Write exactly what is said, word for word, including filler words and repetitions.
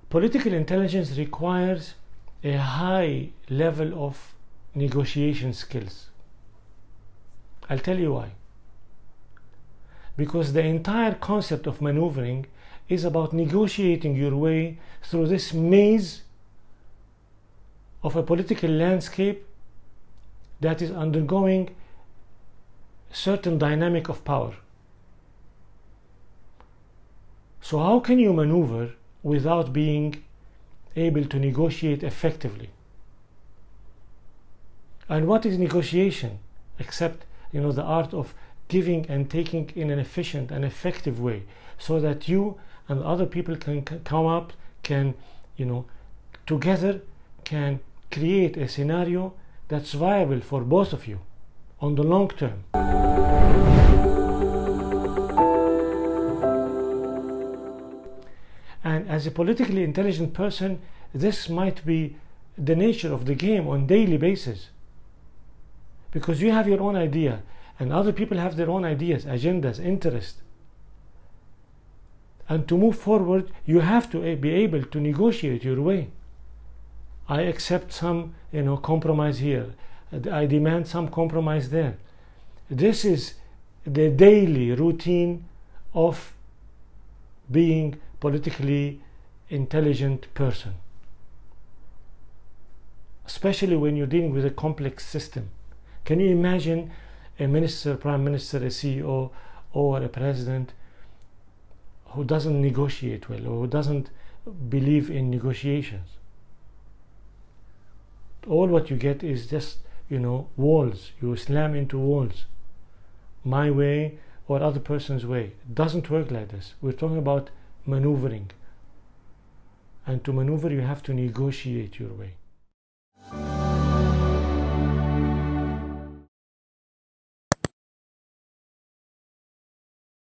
Political intelligence requires a high level of negotiation skills. I'll tell you why. Because the entire concept of maneuvering is about negotiating your way through this maze of a political landscape that is undergoing a certain dynamic of power. So how can you maneuver without being able to negotiate effectively? And what is negotiation except, you know, the art of giving and taking in an efficient and effective way, so that you and other people can come up, can, you know, together can create a scenario that's viable for both of you on the long term. And as a politically intelligent person, this might be the nature of the game on a daily basis, because you have your own idea and other people have their own ideas, agendas, interests. And to move forward, you have to be able to negotiate your way. I accept some, you know, compromise here. I demand some compromise there. This is the daily routine of being politically intelligent person, especially when you're dealing with a complex system. Can you imagine a minister, prime minister, a C E O, or a president who doesn't negotiate well, or who doesn't believe in negotiations? All what you get is just, you know, walls. You slam into walls. My way or other person's way. It doesn't work like this. We're talking about maneuvering. And to maneuver, you have to negotiate your way.